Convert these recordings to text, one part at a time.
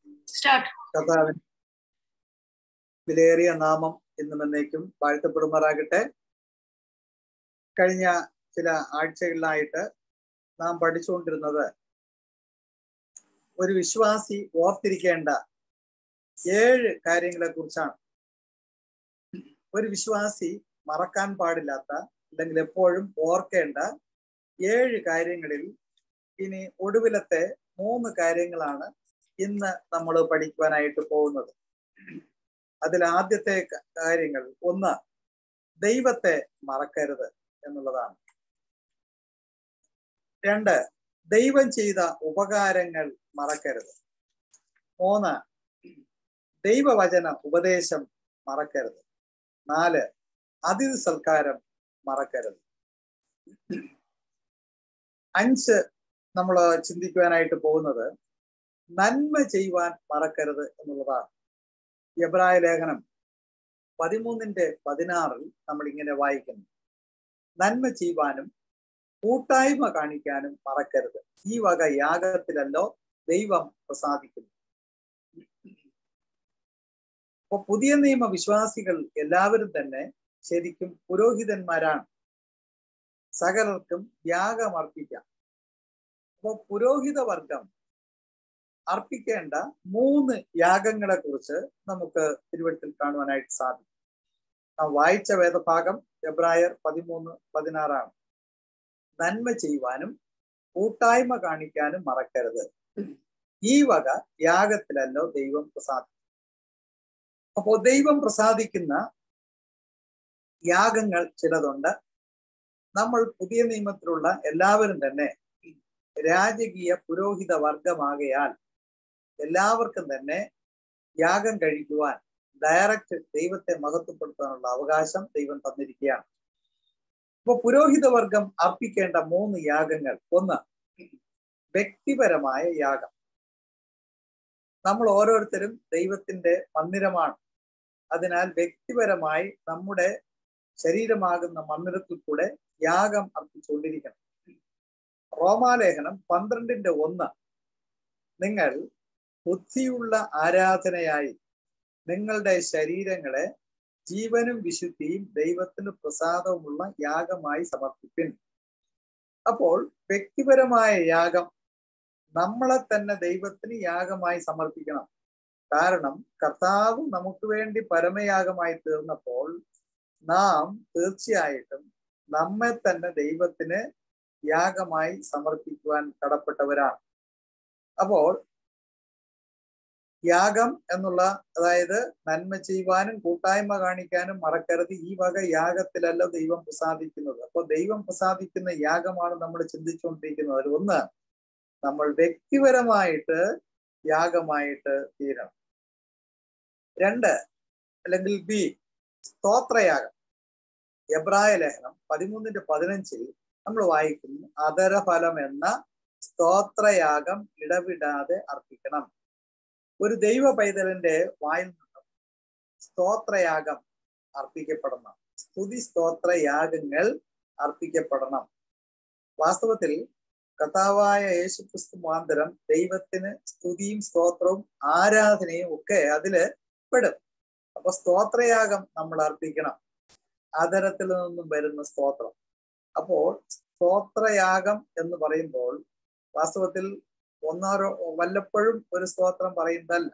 കർത്താവിൻ വിലയേറിയ നാമം എന്നും എന്നേക്കും വാഴ്ത്തപ്പെടുമാറാകട്ടെ. കഴിഞ്ഞ ചില ആഴ്ചകളിലായിട്ട് നാം പഠിച്ചുകൊണ്ടിരുന്നത് ഒരു വിശ്വാസി ഓർത്തിരിക്കേണ്ട 7 കാര്യങ്ങളെ കുറിച്ചാണ്. ഒരു വിശ്വാസി മറക്കാൻ പാടില്ലാത്ത അല്ലെങ്കിൽ എപ്പോഴും ഓർക്കേണ്ട 7 കാര്യങ്ങളിൽ ഇനി ഒടുവിലത്തെ 3 കാര്യങ്ങളാണ് ഇന്ന് നമ്മൾ പഠിക്കുവാനായിട്ട് പോകുന്നത്. അതിൽ ആദ്യത്തെ കാര്യങ്ങൾ 1, ദൈവത്തെ മറക്കരുത് എന്നുള്ളതാണ്. 2, ദൈവം ചെയ്ത ഉപകാരങ്ങൾ മറക്കരുത്. 3, ദൈവവചന ഉപദേശം മറക്കരുത്. 4, അതിഥി സൽക്കാരം മറക്കരുത്. 5 നമ്മൾ ചിന്തിക്കുവാനായിട്ട് പോകുന്നത് നന്മ ചെയ്യുവാൻ മറക്കരുത് എന്നുള്ളതാണ്. എബ്രായ ലേഖനം 13:16 നമ്മൾ ഇങ്ങനെ വായിക്കുന്നു: നന്മ ചെയ്യുവാനും കൂട്ടായ്മ കാണിക്കാനും മറക്കരുത്, ഈ വക യാഗത്തിലല്ലോ ദൈവം പ്രസാദിക്കുന്നു. അപ്പൊ പുതിയ നിയമ വിശ്വാസികൾ എല്ലാവരും തന്നെ ശരിക്കും പുരോഹിതന്മാരാണ്. സകലർക്കും യാഗം അർപ്പിക്കാം. അപ്പൊ പുരോഹിത വർഗം അർപ്പിക്കേണ്ട 3 യാഗങ്ങളെ കുറിച്ച് നമുക്ക് തിരുവഴുത്തിൽ കാണുവാനായിട്ട് സാധിക്കും. നാം വായിച്ച വേദഭാഗം എബ്രായർ 13:16 നന്മ ചെയ്യുവാനും കൂട്ടായ്മ കാണിക്കാനും മറക്കരുത്, ഈ വക യാഗത്തിലല്ലോ ദൈവം പ്രസാദിക്കും. അപ്പോ ദൈവം പ്രസാദിക്കുന്ന യാഗങ്ങൾ ചിലതുണ്ട്. നമ്മൾ പുതിയ നിയമത്തിലുള്ള എല്ലാവരും തന്നെ രാജകീയ പുരോഹിത വർഗമാകയാൽ എല്ലാവർക്കും തന്നെ യാഗം കഴിക്കുവാൻ ഡയറക്റ്റ് ദൈവത്തെ മഹത്വപ്പെടുത്താനുള്ള അവകാശം ദൈവം തന്നിരിക്കുകയാണ്. അപ്പൊ പുരോഹിത വർഗം അർപ്പിക്കേണ്ട 3 യാഗങ്ങൾ: 1, വ്യക്തിപരമായ യാഗം. നമ്മൾ ഓരോരുത്തരും ദൈവത്തിന്റെ മന്ദിരമാണ്. അതിനാൽ വ്യക്തിപരമായി നമ്മുടെ ശരീരമാകുന്ന മന്ദിരത്തിൽ കൂടെ യാഗം അർപ്പിച്ചുകൊണ്ടിരിക്കണം. റോമാലേഖനം 12:1 നിങ്ങൾ ബുദ്ധിയുള്ള ആരാധനയായി നിങ്ങളുടെ ശരീരങ്ങളെ ജീവനും വിശുദ്ധിയും ദൈവത്തിന് പ്രസാദവുമുള്ള യാഗമായി സമർപ്പിപ്പിൻ. അപ്പോൾ വ്യക്തിപരമായ യാഗം നമ്മളെ തന്നെ ദൈവത്തിന് യാഗമായി സമർപ്പിക്കണം. കാരണം കർത്താവ് നമുക്ക് വേണ്ടി പരമയാഗമായി തീർന്നപ്പോൾ നാം തീർച്ചയായിട്ടും നമ്മെ തന്നെ ദൈവത്തിന് യാഗമായി സമർപ്പിക്കുവാൻ കടപ്പെട്ടവരാണ്. അപ്പോൾ യാഗം എന്നുള്ള, അതായത് നന്മ ചെയ്യുവാനും കൂട്ടായ്മ കാണിക്കാനും മറക്കരുത്, ഈ വക യാഗത്തിലല്ല ദൈവം പ്രസാദിക്കുന്നത്. അപ്പോൾ ദൈവം പ്രസാദിക്കുന്ന യാഗമാണ് നമ്മൾ ചിന്തിച്ചുകൊണ്ടിരിക്കുന്നത്. അതിൽ 1, നമ്മൾ വ്യക്തിപരമായിട്ട് യാഗമായിട്ട് തീരണം. 2, അല്ലെങ്കിൽ ബി, സ്തോത്രയാഗം. എബ്രായ ലേഖനം 13:15 നമ്മൾ വായിക്കുന്നു: അധരഫലം എന്ന സ്തോത്രയാഗം ഇടവിടാതെ അർപ്പിക്കണം. ഒരു ദൈവ പൈതലിന്റെ വായിൽ നിന്നും സ്തോത്രയാഗം അർപ്പിക്കപ്പെടണം. സ്തുതി സ്തോത്രയാഗങ്ങൾ അർപ്പിക്കപ്പെടണം. വാസ്തവത്തിൽ കർത്താവായ യേശുക്രിസ്തു മുഖാന്തരം ദൈവത്തിന് സ്തുതിയും സ്തോത്രവും ആരാധനയും ഒക്കെ അതില് പെടും. അപ്പൊ സ്തോത്രയാഗം നമ്മൾ അർപ്പിക്കണം, ആദരത്തിൽ നിന്നും വരുന്ന സ്തോത്രം. അപ്പോൾ സ്തോത്രയാഗം എന്ന് പറയുമ്പോൾ വാസ്തവത്തിൽ വല്ലപ്പോഴും ഒരു സ്തോത്രം പറയുന്നതല്ല.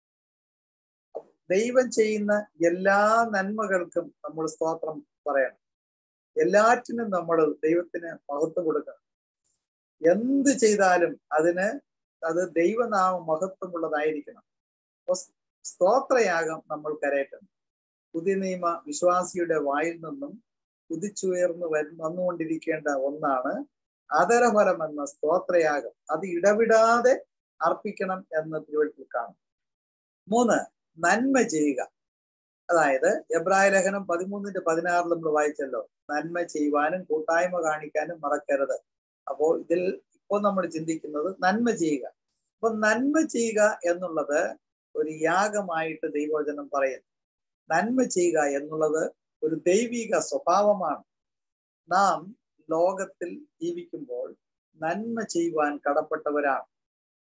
ദൈവം ചെയ്യുന്ന എല്ലാ നന്മകൾക്കും നമ്മൾ സ്തോത്രം പറയണം. എല്ലാറ്റിനും നമ്മൾ ദൈവത്തിന് മഹത്വം കൊടുക്കണം. എന്ത് ചെയ്താലും അത് ദൈവനാമ മഹത്വമുള്ളതായിരിക്കണം. സ്തോത്രയാഗം നമ്മൾ കരയറ്റണം. പുതിയ നിയമ വിശ്വാസിയുടെ വായിൽ നിന്നും കുതിച്ചുയർന്നു വന്നുകൊണ്ടിരിക്കേണ്ട ഒന്നാണ് ആദരഫലം എന്ന സ്തോത്രയാഗം. അത് ഇടവിടാതെ അർപ്പിക്കണം എന്ന് തിരുവഴുത്തിൽ കാണും. 3, നന്മ ചെയ്യുക. അതായത് എബ്രായ ലേഖനം 13:16 നമ്മൾ വായിച്ചല്ലോ: നന്മ ചെയ്യുവാനും കൂട്ടായ്മ കാണിക്കാനും മറക്കരുത്. അപ്പോൾ ഇതിൽ ഇപ്പോൾ നമ്മൾ ചിന്തിക്കുന്നത് നന്മ ചെയ്യുക. അപ്പൊ നന്മ ചെയ്യുക എന്നുള്ളത് ഒരു യാഗമായിട്ട് ദൈവവചനം പറയുന്നു. നന്മ ചെയ്യുക എന്നുള്ളത് ഒരു ദൈവിക സ്വഭാവമാണ്. നാം ലോകത്തിൽ ജീവിക്കുമ്പോൾ നന്മ ചെയ്യുവാൻ കടപ്പെട്ടവരാണ്.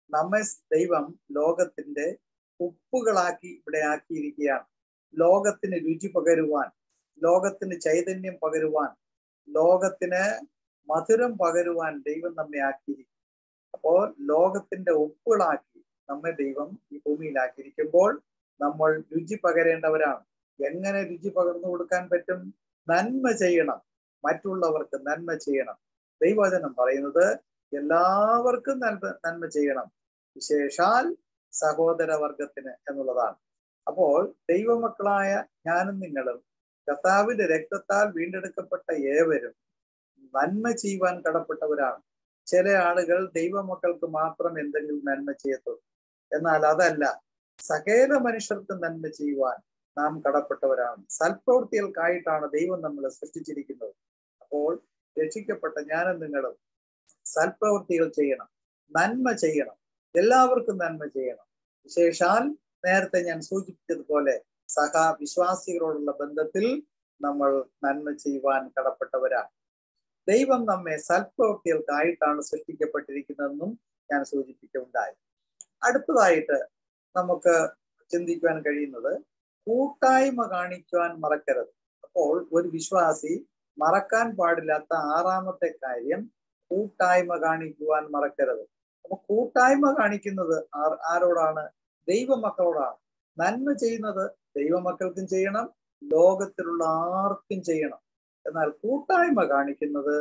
നമ്മെ ദൈവം ലോകത്തിന്റെ ഉപ്പുകളാക്കി ഇവിടെ ആക്കിയിരിക്കുകയാണ്. ലോകത്തിന് രുചി പകരുവാൻ, ലോകത്തിന് ചൈതന്യം പകരുവാൻ, ലോകത്തിന് മധുരം പകരുവാൻ ദൈവം നമ്മെ ആക്കിയിരിക്കും. അപ്പോൾ ലോകത്തിന്റെ ഉപ്പുകളാക്കി നമ്മെ ദൈവം ഈ ഭൂമിയിലാക്കിയിരിക്കുമ്പോൾ നമ്മൾ രുചി പകരേണ്ടവരാണ്. എങ്ങനെ രുചി പകർന്നു കൊടുക്കാൻ പറ്റും? നന്മ ചെയ്യണം, മറ്റുള്ളവർക്ക് നന്മ ചെയ്യണം. ദൈവവചനം പറയുന്നത് എല്ലാവർക്കും നന്മ ചെയ്യണം, വിശേഷാൽ സഹോദരവർഗത്തിന് എന്നുള്ളതാണ്. അപ്പോൾ ദൈവമക്കളായ ഞാനും നിങ്ങളും കർത്താവിന്റെ രക്തത്താൽ വീണ്ടെടുക്കപ്പെട്ട ഏവരും നന്മ ചെയ്യുവാൻ കടപ്പെട്ടവരാണ്. ചില ആളുകൾ ദൈവമക്കൾക്ക് മാത്രം എന്തെങ്കിലും നന്മ ചെയ്യത്തുള്ളൂ. എന്നാൽ അതല്ല, സകല മനുഷ്യർക്ക് നന്മ ചെയ്യുവാൻ നാം കടപ്പെട്ടവരാണ്. സൽപ്രവൃത്തികൾക്കായിട്ടാണ് ദൈവം നമ്മളെ സൃഷ്ടിച്ചിരിക്കുന്നത്. അപ്പോൾ രക്ഷിക്കപ്പെട്ട ഞാനും നിങ്ങളും സൽപ്രവൃത്തികൾ ചെയ്യണം, നന്മ ചെയ്യണം, എല്ലാവർക്കും നന്മ ചെയ്യണം. വിശേഷാൽ നേരത്തെ ഞാൻ സൂചിപ്പിച്ചതുപോലെ വിശ്വാസികളോടുള്ള ബന്ധത്തിൽ നമ്മൾ നന്മ ചെയ്യുവാൻ കടപ്പെട്ടവരാണ്. ദൈവം നമ്മെ സൽപ്രവൃത്തികൾക്കായിട്ടാണ് സൃഷ്ടിക്കപ്പെട്ടിരിക്കുന്നതെന്നും ഞാൻ സൂചിപ്പിക്കുകയുണ്ടായി. അടുത്തതായിട്ട് നമുക്ക് ചിന്തിക്കുവാൻ കഴിയുന്നത് കൂട്ടായ്മ കാണിക്കുവാൻ മറക്കരുത്. അപ്പോൾ ഒരു വിശ്വാസി മറക്കാൻ പാടില്ലാത്ത ആറാമത്തെ കാര്യം കൂട്ടായ്മ കാണിക്കുവാൻ മറക്കരുത്. അപ്പൊ കൂട്ടായ്മ കാണിക്കുന്നത് ആരോടാണ്? ദൈവമക്കളോടാണ്. നന്മ ചെയ്യുന്നത് ദൈവമക്കൾക്കും ചെയ്യണം, ലോകത്തിലുള്ള ആർക്കും ചെയ്യണം. എന്നാൽ കൂട്ടായ്മ കാണിക്കുന്നത്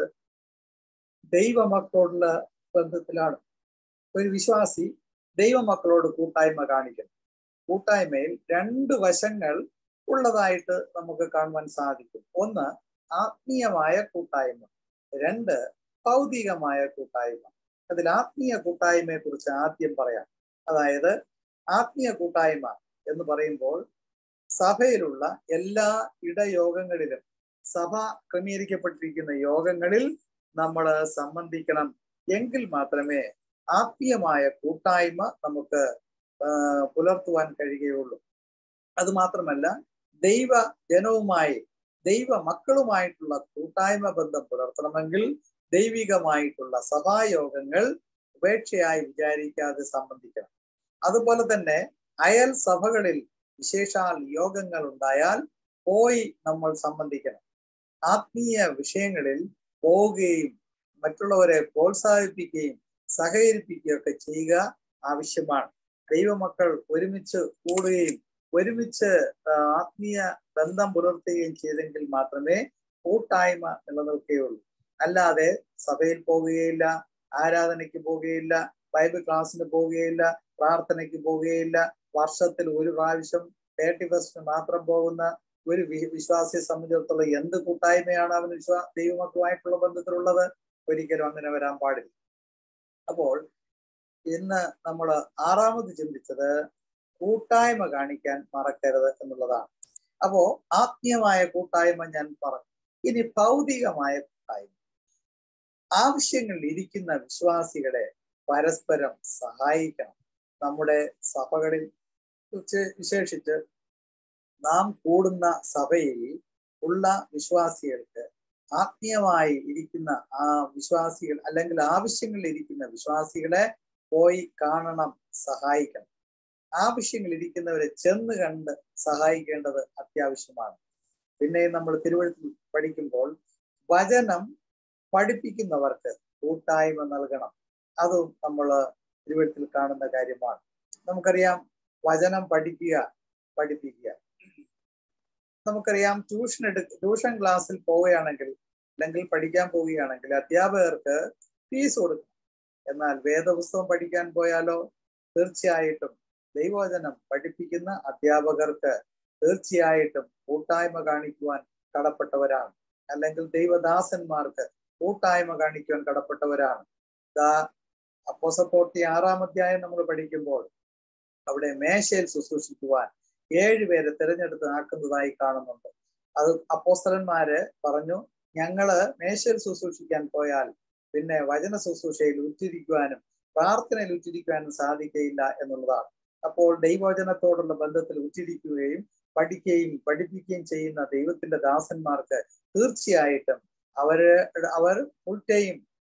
ദൈവമക്കളോടുള്ള ബന്ധത്തിലാണ്. ഒരു വിശ്വാസി ദൈവമക്കളോട് കൂട്ടായ്മ കാണിക്കണം. കൂട്ടായ്മയിൽ രണ്ട് വശങ്ങൾ ഉള്ളതായിട്ട് നമുക്ക് കാണുവാൻ സാധിക്കും. ഒന്ന് ആത്മീയമായ കൂട്ടായ്മ, രണ്ട് ഭൗതികമായ കൂട്ടായ്മ. അതിൽ ആത്മീയ കൂട്ടായ്മയെ കുറിച്ച് ആദ്യം പറയാം. അതായത് ആത്മീയ കൂട്ടായ്മ എന്ന് പറയുമ്പോൾ സഭയിലുള്ള എല്ലാ ഇടയോഗങ്ങളിലും, സഭ ക്രമീകരിക്കപ്പെട്ടിരിക്കുന്ന യോഗങ്ങളിൽ നമ്മൾ സംബന്ധിക്കണം. എങ്കിൽ മാത്രമേ ആത്മീയമായ കൂട്ടായ്മ നമുക്ക് പുലർത്തുവാൻ കഴിയുകയുള്ളൂ. അത് മാത്രമല്ല, ദൈവ ജനവുമായി, ദൈവ മക്കളുമായിട്ടുള്ള കൂട്ടായ്മ ബന്ധം പുലർത്തണമെങ്കിൽ ദൈവികമായിട്ടുള്ള സഭായോഗങ്ങൾ ഉപേക്ഷയായി വിചാരിക്കാതെ സംബന്ധിക്കണം. അതുപോലെ തന്നെ അയൽ സഭകളിൽ വിശേഷാൽ യോഗങ്ങൾ ഉണ്ടായാൽ പോയി നമ്മൾ സംബന്ധിക്കണം. ആത്മീയ വിഷയങ്ങളിൽ പോവുകയും മറ്റുള്ളവരെ പ്രോത്സാഹിപ്പിക്കുകയും സഹകരിപ്പിക്കുകയും ഒക്കെ ചെയ്യുക ആവശ്യമാണ്. ദൈവമക്കൾ ഒരുമിച്ച് കൂടുകയും ഒരുമിച്ച് ആത്മീയ ബന്ധം പുലർത്തുകയും ചെയ്തെങ്കിൽ മാത്രമേ കൂട്ടായ്മ നിലനിൽക്കുകയുള്ളൂ. അല്ലാതെ സഭയിൽ പോവുകയില്ല, ആരാധനയ്ക്ക് പോവുകയില്ല, ബൈബിൾ ക്ലാസ്സിന് പോവുകയില്ല, പ്രാർത്ഥനയ്ക്ക് പോവുകയില്ല, വർഷത്തിൽ ഒരു പ്രാവശ്യം 31 മാത്രം പോകുന്ന ഒരു വിശ്വാസിയെ സംബന്ധിച്ചിടത്തോളം എന്ത് കൂട്ടായ്മയാണ് അവന് ദൈവമക്കളുമായിട്ടുള്ള ബന്ധത്തിലുള്ളത്? ഒരിക്കലും അങ്ങനെ വരാൻ പാടില്ല. അപ്പോൾ ഇന്ന് നമ്മൾ ആറാമത് ചിന്തിച്ചത് കൂട്ടായ്മ കാണിക്കാൻ മറക്കരുത് എന്നുള്ളതാണ്. അപ്പോ ആത്മീയമായ കൂട്ടായ്മ ഞാൻ പറഞ്ഞു. ഇനി ഭൗതികമായ കൂട്ടായ്മ. ആവശ്യങ്ങളിൽ ഇരിക്കുന്ന വിശ്വാസികളെ പരസ്പരം സഹായിക്കണം. നമ്മുടെ സഭകളിൽ വിശേഷിച്ച് നാം കൂടുന്ന സഭയിൽ ഉള്ള വിശ്വാസികൾക്ക് ആത്മീയമായി ഇരിക്കുന്ന ആ വിശ്വാസികൾ അല്ലെങ്കിൽ ആവശ്യങ്ങളിൽ ഇരിക്കുന്ന വിശ്വാസികളെ പോയി കാണണം, സഹായിക്കണം. ആവശ്യങ്ങൾ ഇരിക്കുന്നവരെ ചെന്ന് കണ്ട് സഹായിക്കേണ്ടത് അത്യാവശ്യമാണ്. പിന്നെ നമ്മൾ തിരുവഴുത്തിൽ പഠിക്കുമ്പോൾ വചനം പഠിപ്പിക്കുന്നവർക്ക് കൂട്ടായ്മ നൽകണം. അതും നമ്മൾ തിരുവഴുത്തിൽ കാണുന്ന കാര്യമാണ്. നമുക്കറിയാം, വചനം പഠിപ്പിക്കുക. നമുക്കറിയാം, ട്യൂഷൻ ക്ലാസ്സിൽ പോവുകയാണെങ്കിൽ അല്ലെങ്കിൽ പഠിക്കാൻ പോവുകയാണെങ്കിൽ അധ്യാപകർക്ക് ഫീസ് കൊടുക്കും. എന്നാൽ വേദപുസ്തകം പഠിക്കാൻ പോയാലോ? തീർച്ചയായിട്ടും ദൈവവചനം പഠിപ്പിക്കുന്ന അധ്യാപകർക്ക് തീർച്ചയായിട്ടും കൂട്ടായ്മ കാണിക്കുവാൻ കടപ്പെട്ടവരാണ്. അല്ലെങ്കിൽ ദൈവദാസന്മാർക്ക് കൂട്ടായ്മ കാണിക്കുവാൻ കടപ്പെട്ടവരാണ്. അപ്പോസ്തലപ്രവൃത്തി 6-ാം അധ്യായം നമ്മൾ പഠിക്കുമ്പോൾ അവിടെ മേശയിൽ ശുശ്രൂഷിക്കുവാൻ 7 പേരെ തിരഞ്ഞെടുത്ത് ആക്കുന്നതായി കാണുന്നുണ്ട്. അത് അപ്പോസ്തലന്മാര് പറഞ്ഞു, ഞങ്ങള് മേശയിൽ ശുശ്രൂഷിക്കാൻ പോയാൽ പിന്നെ വചന ശുശ്രൂഷയിൽ ഉറ്റിരിക്കുവാനും പ്രാർത്ഥനയിൽ ഉറ്റിരിക്കുവാനും സാധിക്കയില്ല എന്നുള്ളതാണ്. അപ്പോൾ ദൈവവചനത്തോടുള്ള ബന്ധത്തിൽ ഉറ്റിരിക്കുകയും പഠിപ്പിക്കുകയും ചെയ്യുന്ന ദൈവത്തിന്റെ ദാസന്മാർക്ക് തീർച്ചയായിട്ടും അവർ ഫുൾ ടൈം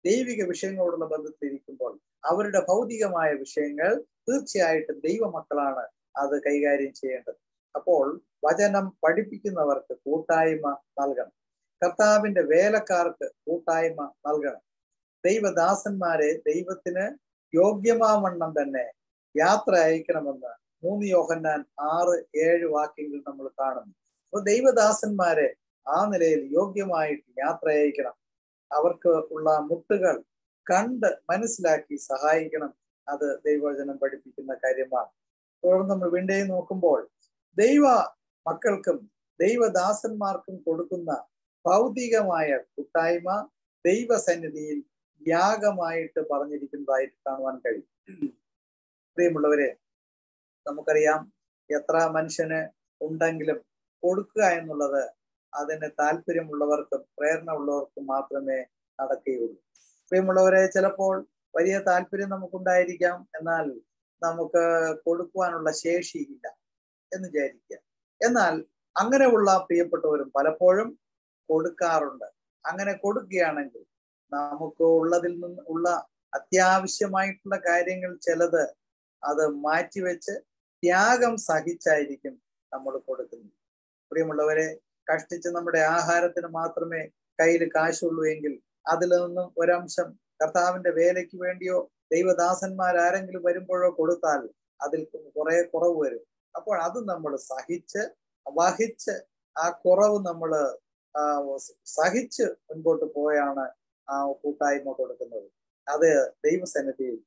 ദൈവിക വിഷയങ്ങളോടുള്ള ബന്ധത്തിലിരിക്കുമ്പോൾ അവരുടെ ഭൗതികമായ വിഷയങ്ങൾ തീർച്ചയായിട്ടും ദൈവമക്കളാണ് അത് കൈകാര്യം ചെയ്യേണ്ടത്. അപ്പോൾ വചനം പഠിപ്പിക്കുന്നവർക്ക് കൂട്ടായ്മ നൽകണം. കർത്താവിന്റെ വേലക്കാർക്ക് കൂട്ടായ്മ നൽകണം. ദൈവദാസന്മാരെ ദൈവത്തിന് യോഗ്യമാവണ്ണം തന്നെ യാത്ര അയക്കണമെന്ന് 3 യോഹന്നാൻ 6-7 വാക്യങ്ങൾ നമ്മൾ കാണുന്നു. അപ്പോൾ ദൈവദാസന്മാരെ ആ നിലയിൽ യോഗ്യമായിട്ട് യാത്ര അയക്കണം. അവർക്ക് ഉള്ള മുട്ടുകൾ കണ്ട് മനസ്സിലാക്കി സഹായിക്കണം. അത് ദൈവവചനം പഠിപ്പിക്കുന്ന കാര്യമാണ്. തുടർന്ന് നമ്മൾ വീണ്ടും നോക്കുമ്പോൾ ദൈവ മക്കൾക്കും ദൈവദാസന്മാർക്കും കൊടുക്കുന്ന ഭൗതികമായ കൂട്ടായ്മ ദൈവസന്നിധിയിൽ യാഗമായിട്ട് പറഞ്ഞിരിക്കുന്നതായിട്ട് കാണുവാൻ കഴിയും. പ്രിയമുള്ളവരെ, നമുക്കറിയാം എത്ര മനുഷ്യന് ഉണ്ടെങ്കിലും കൊടുക്കുക എന്നുള്ളത് അതിന് താല്പര്യമുള്ളവർക്കും പ്രേരണ ഉള്ളവർക്കും മാത്രമേ നടക്കുകയുള്ളൂ. പ്രിയമുള്ളവരെ, ചിലപ്പോൾ വലിയ താല്പര്യം നമുക്കുണ്ടായിരിക്കാം, എന്നാൽ നമുക്ക് കൊടുക്കുവാനുള്ള ശേഷിയില്ല എന്ന് വിചാരിക്കുക. എന്നാൽ അങ്ങനെയുള്ള പ്രിയപ്പെട്ടവരും പലപ്പോഴും കൊടുക്കാറുണ്ട്. അങ്ങനെ കൊടുക്കുകയാണെങ്കിൽ നമുക്ക് ഉള്ളതിൽ നിന്ന് ഉള്ള അത്യാവശ്യമായിട്ടുള്ള കാര്യങ്ങൾ ചിലത് അത് മാറ്റിവെച്ച് ത്യാഗം സഹിച്ചായിരിക്കും നമ്മൾ കൊടുക്കുന്നത്. പ്രിയമുള്ളവരെ, കഷ്ടിച്ച് നമ്മുടെ ആഹാരത്തിന് മാത്രമേ കയ്യിൽ കാശുള്ളൂ എങ്കിൽ അതിൽ നിന്നും ഒരംശം കർത്താവിന്റെ വേലയ്ക്ക് വേണ്ടിയോ ദൈവദാസന്മാരാരെങ്കിലും വരുമ്പോഴോ കൊടുത്താൽ അതിൽ കുറെ കുറവ് വരും. അപ്പോൾ അത് നമ്മൾ വഹിച്ച് ആ കുറവ് നമ്മൾ സഹിച്ച് മുൻപോട്ട് പോയാണ് ആ കൂട്ടായ്മ കൊടുക്കുന്നത്. അത് ദൈവസന്നിധിയിൽ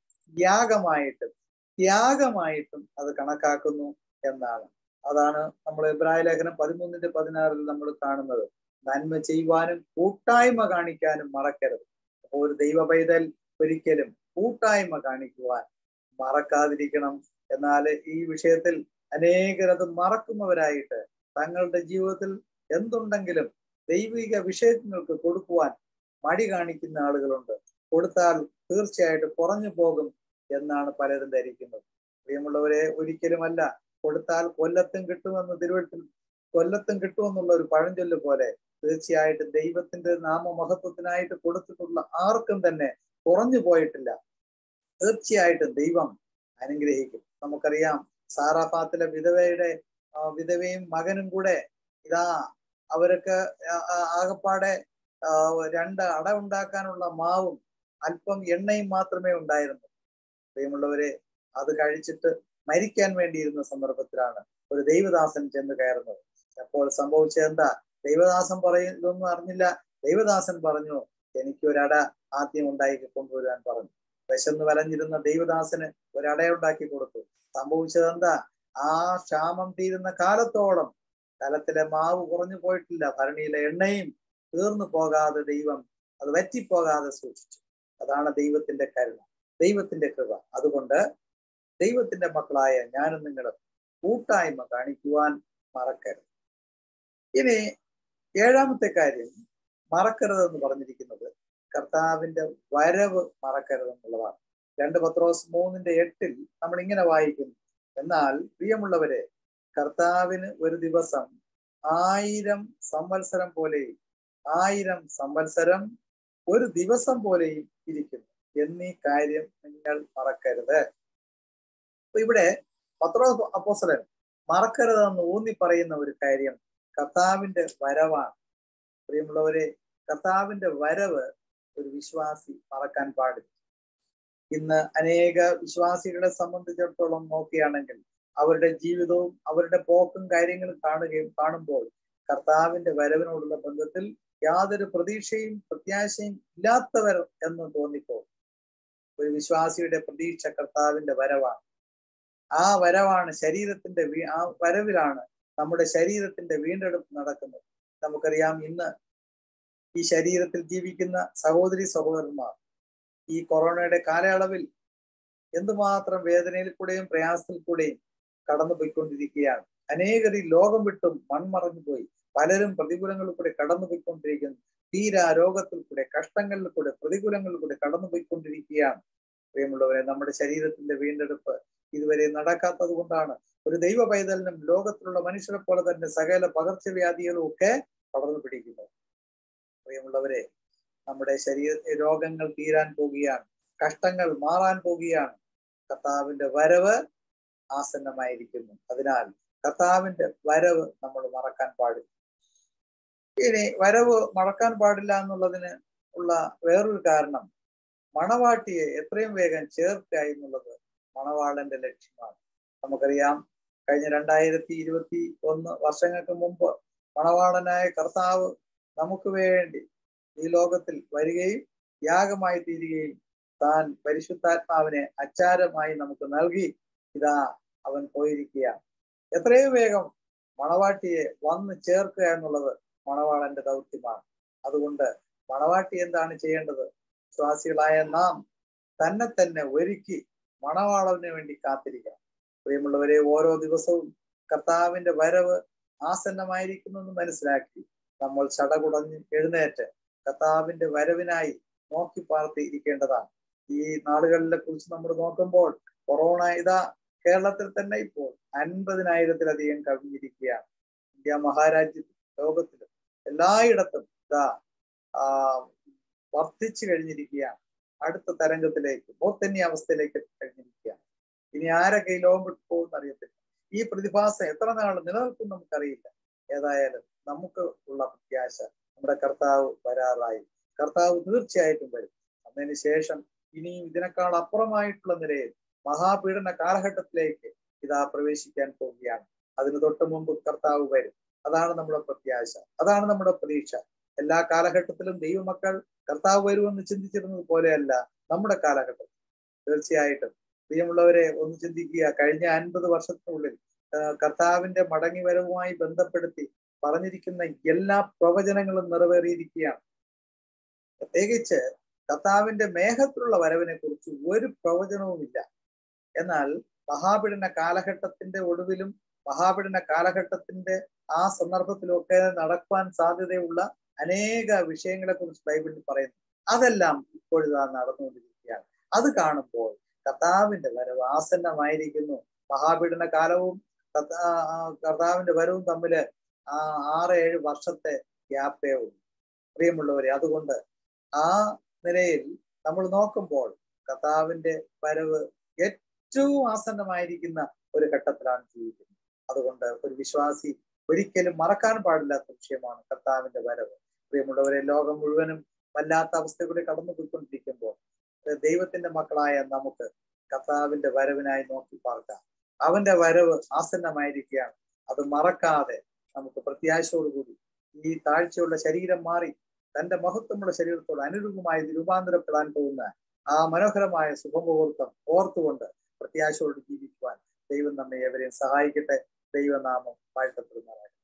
ത്യാഗമായിട്ടും അത് കണക്കാക്കുന്നു എന്നാണ്. അതാണ് നമ്മൾ എബ്രായ ലേഖനം 13:16 നമ്മൾ കാണുന്നത്. നന്മ ചെയ്യുവാനും കൂട്ടായ്മ കാണിക്കാനും മറക്കരുത്. അപ്പോൾ ഒരു ദൈവ പൈതൽ ഒരിക്കലും കൂട്ടായ്മ കാണിക്കുവാൻ മറക്കാതിരിക്കണം. എന്നാൽ ഈ വിഷയത്തിൽ അനേകരത് മറക്കുന്നവരായിട്ട് തങ്ങളുടെ ജീവിതത്തിൽ എന്തുണ്ടെങ്കിലും ദൈവിക വിഷയങ്ങൾക്ക് കൊടുക്കുവാൻ മടി കാണിക്കുന്ന ആളുകളുണ്ട്. കൊടുത്താൽ തീർച്ചയായിട്ടും കുറഞ്ഞു പോകും എന്നാണ് പലരും ധരിക്കുന്നത്. പ്രിയമുള്ളവരെ, ഒരിക്കലുമല്ല. കൊടുത്താൽ കൊല്ലത്തും കിട്ടുമെന്നുള്ള ഒരു പഴഞ്ചൊല്ല് പോലെ തീർച്ചയായിട്ടും ദൈവത്തിന്റെ നാമമഹത്വത്തിനായിട്ട് കൊടുത്തിട്ടുള്ള ആർക്കും തന്നെ കുറഞ്ഞു പോയിട്ടില്ല. തീർച്ചയായിട്ടും ദൈവം അനുഗ്രഹിക്കും. നമുക്കറിയാം, സാറാഫാത്തിലെ വിധവയും മകനും കൂടെ ഇതാ അവർക്ക് ആകപ്പാടെ 2 അട ഉണ്ടാക്കാനുള്ള മാവും അല്പം എണ്ണയും മാത്രമേ ഉണ്ടായിരുന്നു. പ്രിയമുള്ളവരെ, അത് കഴിച്ചിട്ട് മരിക്കാൻ വേണ്ടിയിരുന്ന സന്ദർഭത്തിലാണ് ഒരു ദൈവദാസൻ ചെന്ന് കയറുന്നത്. അപ്പോൾ സംഭവിച്ചത് എന്താ? ദൈവദാസൻ ഇതൊന്നും അറിഞ്ഞില്ല. ദൈവദാസൻ പറഞ്ഞു, എനിക്ക് ഒരട ആദ്യം ഉണ്ടാക്കി കൊണ്ടുവരാൻ പറഞ്ഞു. വിശന്ന് വലഞ്ഞിരുന്ന ദൈവദാസന് ഒരടയുണ്ടാക്കി കൊടുത്തു. സംഭവിച്ചത് എന്താ? ആ ക്ഷാമം തീരുന്ന കാലത്തോളം കലത്തിലെ മാവ് കുറഞ്ഞു പോയിട്ടില്ല. ഭരണിയിലെ എണ്ണയും തീർന്നു പോകാതെ ദൈവം അത് വറ്റിപ്പോകാതെ സൂക്ഷിച്ചു. അതാണ് ദൈവത്തിന്റെ കരുണ, ദൈവത്തിന്റെ കൃപ. അതുകൊണ്ട് ദൈവത്തിന്റെ മക്കളായ ഞാനും നിങ്ങളും കൂട്ടായ്മ കാണിക്കുവാൻ മറക്കരുത്. ഇനി 7ാമത്തെ കാര്യം മറക്കരുതെന്ന് പറഞ്ഞിരിക്കുന്നത് കർത്താവിന്റെ വരവ് മറക്കരുതെന്നുള്ളതാണ്. 2 പത്രോസ് 3:8 നമ്മൾ ഇങ്ങനെ വായിക്കുന്നു, എന്നാൽ പ്രിയമുള്ളവരെ, കർത്താവിന് ഒരു ദിവസം 1000 സംവത്സരം പോലെയും 1000 സംവത്സരം ഒരു ദിവസം പോലെയും ഇരിക്കുന്നു എന്നീ കാര്യം നിങ്ങൾ മറക്കരുത്. അപ്പൊ ഇവിടെ പത്രോസ് അപ്പോസ്തലൻ മറക്കരുതെന്ന് ഊന്നി പറയുന്ന ഒരു കാര്യം കർത്താവിന്റെ വരവാണ്. പ്രിയമുള്ളവരെ, കർത്താവിന്റെ വരവ് ഒരു വിശ്വാസി മറക്കാൻ പാടില്ല. ഇന്ന് അനേക വിശ്വാസികളെ സംബന്ധിച്ചിടത്തോളം നോക്കുകയാണെങ്കിൽ അവരുടെ ജീവിതവും അവരുടെ പോക്കും കാര്യങ്ങളും കാണുമ്പോൾ കർത്താവിന്റെ വരവിനോടുള്ള ബന്ധത്തിൽ യാതൊരു പ്രത്യാശയും ഇല്ലാത്തവർ എന്ന് തോന്നിപ്പോകും. ഒരു വിശ്വാസിയുടെ പ്രതീക്ഷ കർത്താവിന്റെ വരവാണ്. ആ വരവാണ് ആ വരവിലാണ് നമ്മുടെ ശരീരത്തിന്റെ വീണ്ടെടുപ്പ് നടക്കുന്നത്. നമുക്കറിയാം, ഇന്ന് ഈ ശരീരത്തിൽ ജീവിക്കുന്ന സഹോദരന്മാർ ഈ കൊറോണയുടെ കാലയളവിൽ എന്തുമാത്രം വേദനയിൽ കൂടെയും പ്രയാസത്തിൽ കൂടെയും കടന്നു പോയിക്കൊണ്ടിരിക്കുകയാണ്. അനേകർ ഈ ലോകം വിട്ടും മൺമറഞ്ഞു പോയി. പലരും പ്രതികൂലങ്ങളിൽ കൂടെ കടന്നു പോയിക്കൊണ്ടിരിക്കുന്നു. തീരാ രോഗത്തിൽ കൂടെ, കഷ്ടങ്ങളിൽ കൂടെ, പ്രതികൂലങ്ങളിൽ കൂടെ കടന്നു പോയിക്കൊണ്ടിരിക്കുകയാണ്. പ്രിയമുള്ളവരെ, നമ്മുടെ ശരീരത്തിന്റെ വീണ്ടെടുപ്പ് ഇതുവരെ നടക്കാത്തത് കൊണ്ടാണ് ഒരു ദൈവ പൈതലിനും ലോകത്തിലുള്ള മനുഷ്യരെ പോലെ തന്നെ സകല പകർച്ചവ്യാധികളും ഒക്കെ പടർന്നു പിടിക്കുന്നത്. പ്രിയമുള്ളവരെ, നമ്മുടെ രോഗങ്ങൾ തീരാൻ പോകുകയാണ്, കഷ്ടങ്ങൾ മാറാൻ പോകുകയാണ്. കർത്താവിന്റെ വരവ് ആസന്നമായിരിക്കുന്നു. അതിനാൽ കർത്താവിന്റെ വരവ് നമ്മൾ മറക്കാൻ പാടില്ല. ഇനി വരവ് മറക്കാൻ പാടില്ല എന്നുള്ളതിന് ഉള്ള വേറൊരു കാരണം, മണവാട്ടിയെ എത്രയും വേഗം ചേർക്കുക എന്നുള്ളത് മണവാളന്റെ ലക്ഷ്യമാണ്. നമുക്കറിയാം, കഴിഞ്ഞ 2021 വർഷങ്ങൾക്ക് മുമ്പ് മണവാളനായ കർത്താവ് നമുക്ക് വേണ്ടി ഈ ലോകത്തിൽ വരികയും യാഗമായി തീരുകയും താൻ പരിശുദ്ധാത്മാവിനെ അച്ചാരമായി നമുക്ക് നൽകി ഇതാ അവൻ പോയിരിക്കുകയാണ്. എത്രയും വേഗം മണവാട്ടിയെ വന്ന് ചേർക്കുക എന്നുള്ളത് മണവാളന്റെ ദൗത്യമാണ്. അതുകൊണ്ട് മണവാട്ടി എന്താണ് ചെയ്യേണ്ടത്? വിശ്വാസികളായ നാം തന്നെ ഒരുക്കി മണവാളന് വേണ്ടി കാത്തിരിക്കണം. പ്രിയമുള്ളവരെ, ഓരോ ദിവസവും കർത്താവിന്റെ വരവ് ആസന്നമായിരിക്കുന്നെന്ന് മനസ്സിലാക്കി നമ്മൾ ചടകുടഞ്ഞ് എഴുന്നേറ്റ് കർത്താവിന്റെ വരവിനായി നോക്കി പാർത്തിരിക്കേണ്ടതാണ്. ഈ നാളുകളിലെ കുറിച്ച് നമ്മൾ നോക്കുമ്പോൾ കൊറോണ ഇതാ കേരളത്തിൽ തന്നെ ഇപ്പോൾ 50,000-ലധികം കവിഞ്ഞിരിക്കുകയാണ്. ഇന്ത്യ മഹാരാജ്യത്തിലും ലോകത്തിലും എല്ലായിടത്തും ഇതാ വർദ്ധിച്ചു കഴിഞ്ഞിരിക്കുകയാണ്. അടുത്ത തരംഗത്തിലേക്ക്, മൂർധന്യ അവസ്ഥയിലേക്ക് കഴിഞ്ഞിരിക്കുകയാണ്. ഇനി ആരൊക്കെ ഈ ലോകം വിട്ടു പോകുമെന്ന് അറിയത്തില്ല. ഈ പ്രതിഭാസം എത്ര നാൾ നിലനിൽക്കും നമുക്കറിയില്ല. ഏതായാലും നമുക്ക് ഉള്ള പ്രത്യാശ, നമ്മുടെ കർത്താവ് വരാറായി. കർത്താവ് തീർച്ചയായിട്ടും വരും. അതിന് ശേഷം ഇനിയും ഇതിനേക്കാൾ അപ്പുറമായിട്ടുള്ള നിലയിൽ മഹാപീഡന കാലഘട്ടത്തിലേക്ക് ഇതാ പ്രവേശിക്കാൻ പോവുകയാണ്. അതിന് തൊട്ട് മുമ്പ് കർത്താവ് വരും. അതാണ് നമ്മുടെ പ്രത്യാശ, അതാണ് നമ്മുടെ പ്രതീക്ഷ. എല്ലാ കാലഘട്ടത്തിലും ദൈവമക്കൾ കർത്താവ് വരുമെന്ന് ചിന്തിച്ചിരുന്നത് പോലെയല്ല നമ്മുടെ കാലഘട്ടം. തീർച്ചയായിട്ടും പ്രിയമുള്ളവരെ, ഒന്ന് ചിന്തിക്കുക. കഴിഞ്ഞ 50 വർഷത്തിനുള്ളിൽ കർത്താവിന്റെ മടങ്ങി വരവുമായി ബന്ധപ്പെടുത്തി പറഞ്ഞിരിക്കുന്ന എല്ലാ പ്രവചനങ്ങളും നിറവേറിയിരിക്കുകയാണ്. പ്രത്യേകിച്ച് കർത്താവിന്റെ മേഘത്തിലുള്ള വരവിനെ കുറിച്ച് ഒരു പ്രവചനവുമില്ല. എന്നാൽ മഹാപീഡന കാലഘട്ടത്തിന്റെ ഒടുവിലും മഹാപീഡന കാലഘട്ടത്തിന്റെ ആ സന്ദർഭത്തിലൊക്കെ നടക്കുവാൻ സാധ്യതയുള്ള അനേക വിഷയങ്ങളെ കുറിച്ച് ബൈബിളിൽ പറയുന്നു. അതെല്ലാം ഇപ്പോഴിതാ നടന്നുകൊണ്ടിരിക്കുകയാണ്. അത് കാണുമ്പോൾ കർത്താവിന്റെ വരവ് ആസന്നമായിരിക്കുന്നു. മഹാപീഡന കാലവും കർത്താവിന്റെ വരവും തമ്മില് 6-7 വർഷത്തെ ഗ്യാപ്പേ ഉള്ളൂ. പ്രിയമുള്ളവരെ, അതുകൊണ്ട് ആ നിലയിൽ നമ്മൾ നോക്കുമ്പോൾ കർത്താവിന്റെ വരവ് ഏറ്റവും ആസന്നമായിരിക്കുന്ന ഒരു ഘട്ടത്തിലാണ് ജീവിക്കുന്നത്. അതുകൊണ്ട് ഒരു വിശ്വാസി ഒരിക്കലും മറക്കാൻ പാടില്ലാത്ത വിഷയമാണ് കർത്താവിന്റെ വരവ്. പ്രിയമുള്ളവരെ, ലോകം മുഴുവനും വല്ലാത്ത അവസ്ഥയിലൂടെ കടന്നു പോയിക്കൊണ്ടിരിക്കുമ്പോൾ ദൈവത്തിന്റെ മക്കളായ നമുക്ക് കർത്താവിന്റെ വരവിനായി നോക്കി പാർക്കാം. അവന്റെ വരവ് ആസന്നമായിരിക്കുകയാണ്. അത് മറക്കാതെ നമുക്ക് പ്രത്യാശയോടുകൂടി ഈ താഴ്ചയുള്ള ശരീരം മാറി തന്റെ മഹത്വമുള്ള ശരീരത്തോട് അനുരൂപമായി രൂപാന്തരപ്പെടാൻ പോകുന്ന ആ മനോഹരമായ ശുഭമുഹൂർത്തം ഓർത്തുകൊണ്ട് പ്രത്യാശയോട് ജീവിക്കുവാൻ ദൈവം നമ്മെ എവരെയും സഹായിക്കട്ടെ. ദൈവനാമം വാഴ്ത്തപ്പെടുന്നതാണ്.